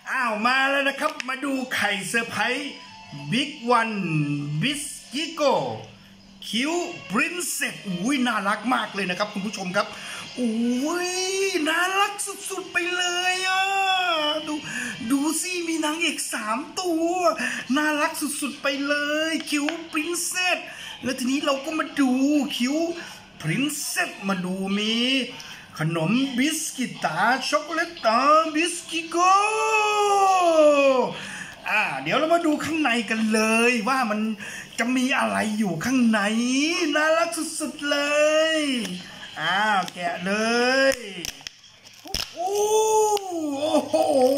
มาแล้วนะครับมาดูไข่เซอร์ไพรส์บิ๊กวันบิสกิโกคิวปรินเซสน่ารักมากเลยนะครับคุณผู้ชมครับน่ารักสุดๆไปเลยดูสิมีนางเอก3 ตัวน่ารักสุดๆไปเลยคิวปรินเซสแล้วทีนี้เราก็มาดูคิวปรินเซสมาดูมีขนมบิสกิตาช็อกโกแลตบิสกิโกเดี๋ยวเรามาดูข้างในกันเลยว่ามันจะมีอะไรอยู่ข้างในน่ารักสุดๆเลยแกะเลยโอ้โห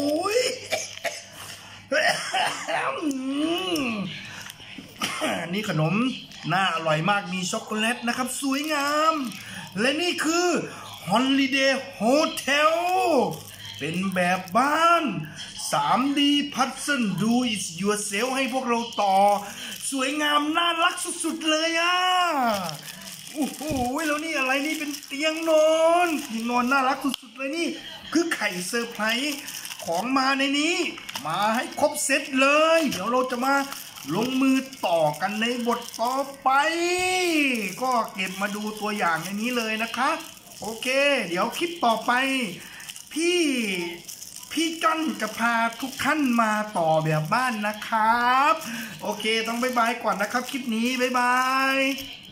นี่ขนมน่าอร่อยมากมีช็อกโกแลตนะครับสวยงามและนี่คือ Holiday Hotel เป็นแบบบ้าน 3D Puzzle Do It Yourself ให้พวกเราต่อสวยงามน่ารักสุดๆเลยโอ้โหแล้วนี่อะไรนี่เป็นเตียงนอนน่ารักสุดๆเลยนี่คือไข่เซอร์ไพรส์ของมาในนี้มาให้ครบเซตเลยเดี๋ยวเราจะมาลงมือต่อกันในบทต่อไปก็เก็บมาดูตัวอย่างในนี้เลยนะคะโอเคเดี๋ยวคลิปต่อไปพี่จ้อนจะพาทุกท่านมาต่อแบบบ้านนะครับโอเคต้องบ๊ายบายก่อนนะครับคลิปนี้บ๊ายบาย